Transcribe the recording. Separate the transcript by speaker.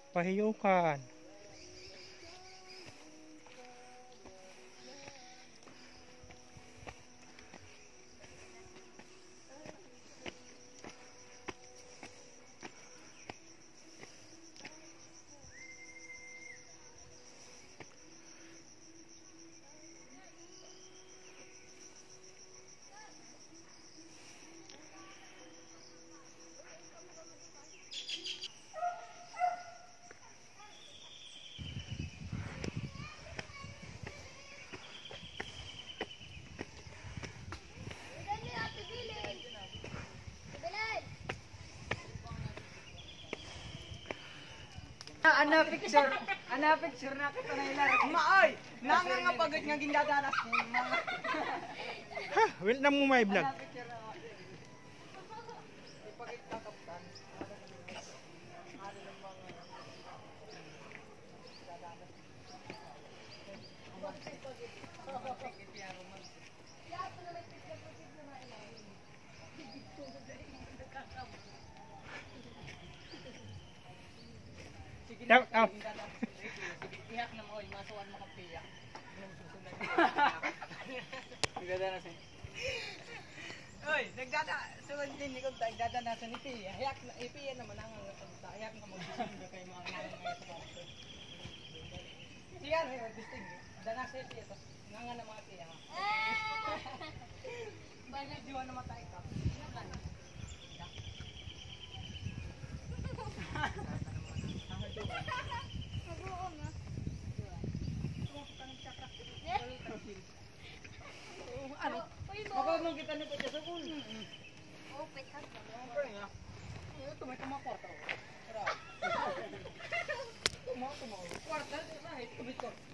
Speaker 1: Pahiyukan.
Speaker 2: Ana picture na kita na ilar. Maoy, nangangapagod nga gindadanas mo.
Speaker 1: Ha, wait na mo may vlog. Daw.
Speaker 2: Iyak na mo, masuan mo kang piyak. Nagdadanas eh. Oy, suwan din ni kung nagdadanas ni Pia. Ipiya naman ang iyak na magsusundo kay mga nangangayo sa bato. Siya na yung disting. Danas si Pia, tapos nangan na mga Pia. Banyak jiwa na matay ka. Ano? Mababang kita nito dyan sa pool. Oo, petas ba? Oo, nga. Ito may tumakwarta. Tumaw. Kwarta? Tumit ko.